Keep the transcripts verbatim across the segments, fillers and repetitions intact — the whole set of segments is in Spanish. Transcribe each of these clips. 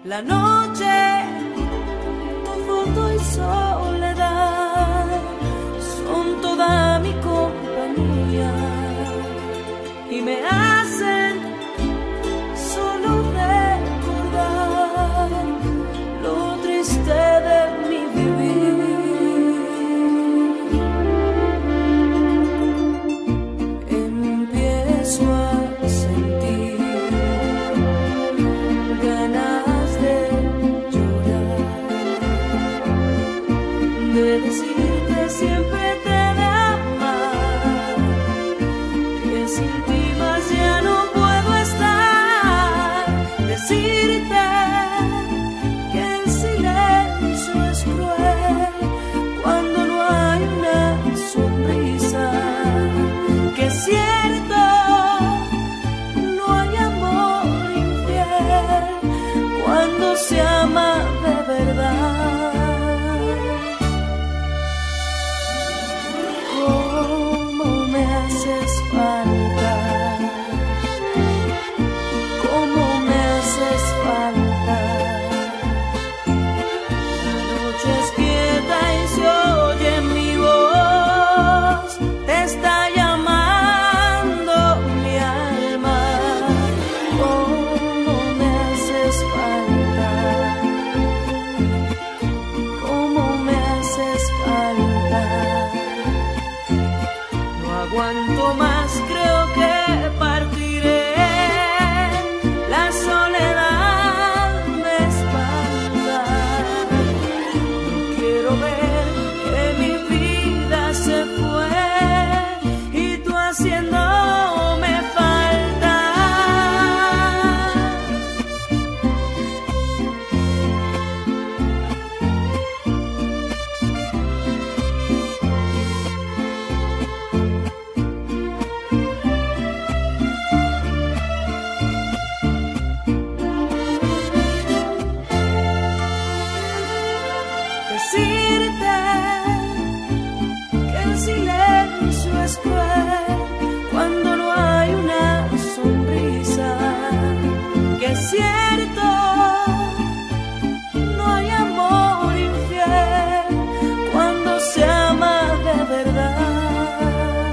la noche, tu foto y soledad son toda mi compañía y me hacen solo recordar lo triste de mi vivir. Empiezo a sentir ganas de llorar, de decirte siempre te de amar, que sin ti más ya no puedo estar. Decirte que el silencio es cruel cuando no hay una sonrisa, que es cierto no hay amor infiel cuando se ama de verdad. Cómo me haces falta, cómo me haces falta. La noche es quieta y se oye mi voz, te está llamando mi alma. Cómo me haces falta, cómo me haces falta. No aguanto más, creo que partiré. La soledad me espanta. No quiero ver que mi vida se fue y tú haciéndome falta. Decirte que el silencio es cruel cuando no hay una sonrisa, que es cierto no hay amor infiel cuando se ama de verdad.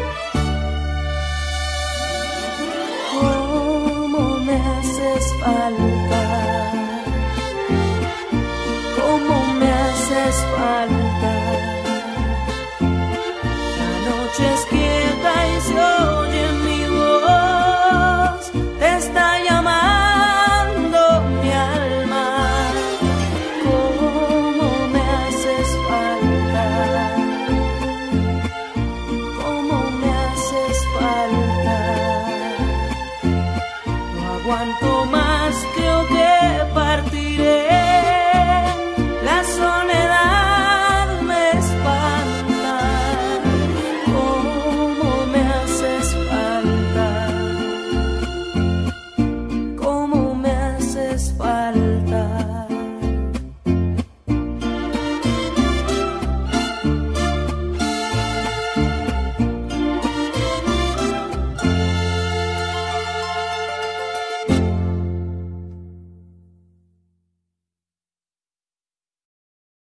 Cómo me haces falta, cómo me haces falta.